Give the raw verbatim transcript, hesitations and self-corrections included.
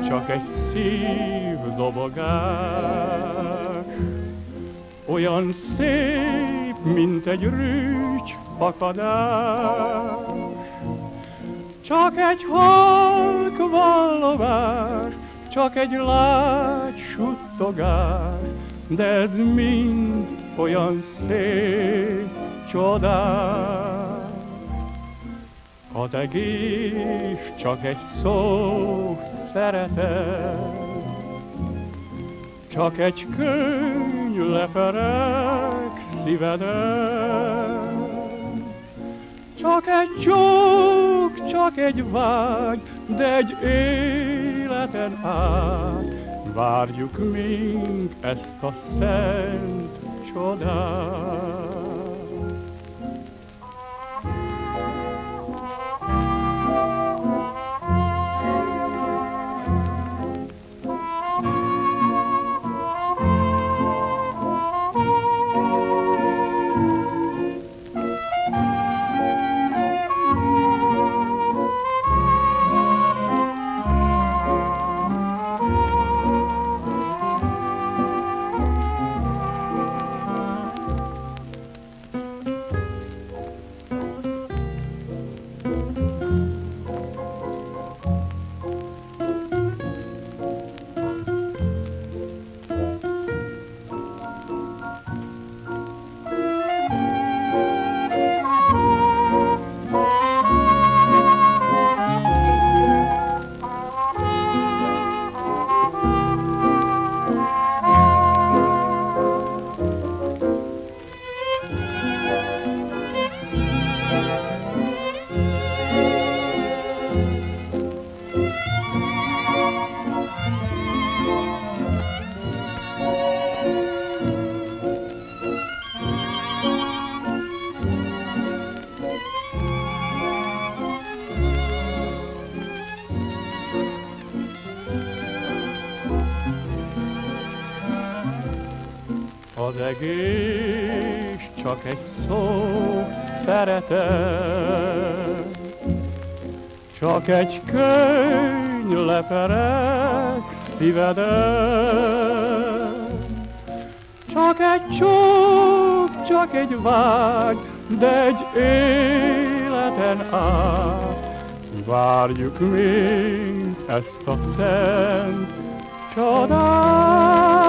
csak egy szív dobogás, olyan szép, mint egy rügy fakadás. Csak egy halk vallovás, csak egy lágy suttogás, de ez mind olyan szép, csodás. Az egész csak egy szó, szeretet, csak egy könny lepereg szíveden. Csak egy csók, csak egy vágy, de egy életen át várjuk mink ezt a szent csodát. Az egész csak egy szó, szeretet, csak egy könny lepereg szíveden. Csak egy csók, csak egy vágy, de egy életen át várjuk még ezt a szent csodát.